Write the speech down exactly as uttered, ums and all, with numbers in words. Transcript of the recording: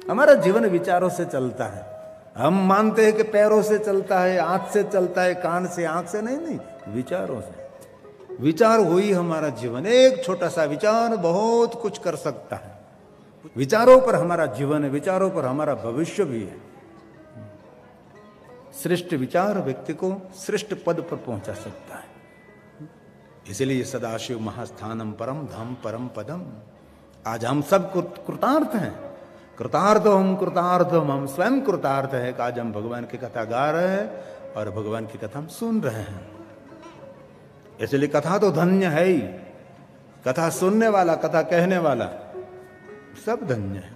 हमारा जीवन विचारों से चलता है। हम मानते हैं कि पैरों से चलता है, आंख से चलता है, कान से, आंख से, नहीं नहीं, विचारों से। विचार हुई हमारा जीवन। एक छोटा सा विचार बहुत कुछ कर सकता है। विचारों पर हमारा जीवन है, विचारों पर हमारा भविष्य भी है। श्रेष्ठ विचार व्यक्ति को श्रेष्ठ पद पर पहुंचा सकता है। इसलिए सदाशिव महास्थानम परम धाम परम पदम। आज हम सब कृतार्थ हैं। कृतार्थ हम कृतार्थ हम हम स्वयं कृतार्थ है कि आज हम भगवान की कथा गा रहे हैं और भगवान की कथा हम सुन रहे हैं। इसलिए कथा तो धन्य है ही। कथा सुनने वाला, कथा कहने वाला सब धन्य है।